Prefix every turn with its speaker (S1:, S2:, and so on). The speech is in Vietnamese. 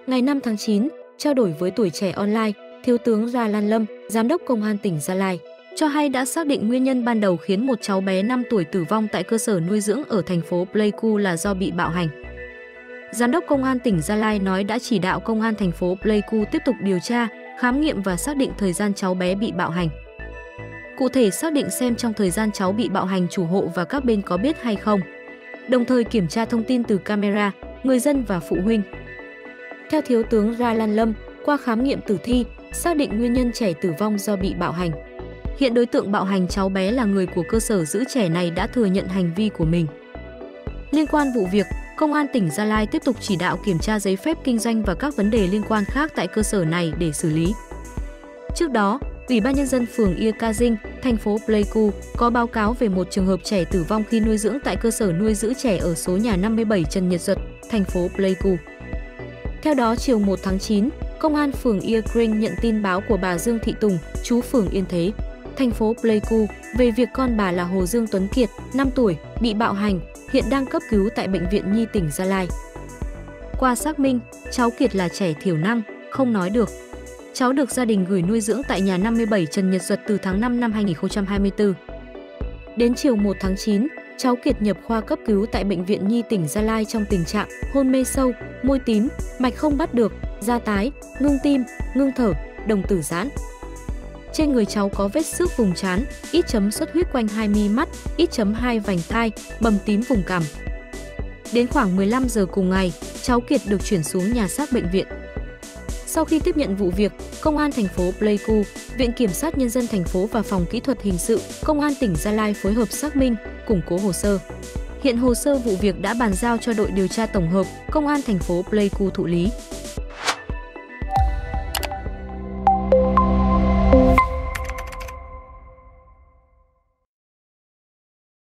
S1: Ngày 5 tháng 9, trao đổi với Tuổi Trẻ Online, Thiếu tướng Ra Lan Lâm, Giám đốc Công an tỉnh Gia Lai, cho hay đã xác định nguyên nhân ban đầu khiến một cháu bé 5 tuổi tử vong tại cơ sở nuôi dưỡng ở thành phố Pleiku là do bị bạo hành. Giám đốc Công an tỉnh Gia Lai nói đã chỉ đạo Công an thành phố Pleiku tiếp tục điều tra, khám nghiệm và xác định thời gian cháu bé bị bạo hành. Cụ thể xác định xem trong thời gian cháu bị bạo hành chủ hộ và các bên có biết hay không. Đồng thời kiểm tra thông tin từ camera, người dân và phụ huynh. Theo Thiếu tướng Ra Lan Lâm, qua khám nghiệm tử thi, xác định nguyên nhân trẻ tử vong do bị bạo hành. Hiện đối tượng bạo hành cháu bé là người của cơ sở giữ trẻ này đã thừa nhận hành vi của mình. Liên quan vụ việc, Công an tỉnh Gia Lai tiếp tục chỉ đạo kiểm tra giấy phép kinh doanh và các vấn đề liên quan khác tại cơ sở này để xử lý. Trước đó, Ủy ban Nhân dân phường Ia Ca Dinh, thành phố Pleiku có báo cáo về một trường hợp trẻ tử vong khi nuôi dưỡng tại cơ sở nuôi giữ trẻ ở số nhà 57 Trần Nhật Duật, thành phố Pleiku. Theo đó, chiều 1 tháng 9, Công an phường Ia Kring nhận tin báo của bà Dương Thị Tùng, trú phường Yên Thế, thành phố Pleiku về việc con bà là Hồ Dương Tuấn Kiệt, 5 tuổi, bị bạo hành, hiện đang cấp cứu tại Bệnh viện Nhi tỉnh Gia Lai. Qua xác minh, cháu Kiệt là trẻ thiểu năng, không nói được. Cháu được gia đình gửi nuôi dưỡng tại nhà 57 Trần Nhật Duật từ tháng 5 năm 2024. Đến chiều 1 tháng 9, cháu Kiệt nhập khoa cấp cứu tại Bệnh viện Nhi tỉnh Gia Lai trong tình trạng hôn mê sâu, môi tím, mạch không bắt được, da tái, ngưng tim, ngưng thở, đồng tử giãn. Trên người cháu có vết xước vùng trán, ít chấm xuất huyết quanh hai mi mắt, ít chấm hai vành tai, bầm tím vùng cằm. Đến khoảng 15 giờ cùng ngày, cháu Kiệt được chuyển xuống nhà xác bệnh viện. Sau khi tiếp nhận vụ việc, Công an thành phố Pleiku, Viện Kiểm sát Nhân dân thành phố và Phòng Kỹ thuật Hình sự, Công an tỉnh Gia Lai phối hợp xác minh, củng cố hồ sơ. Hiện hồ sơ vụ việc đã bàn giao cho đội điều tra tổng hợp Công an thành phố Pleiku thụ lý.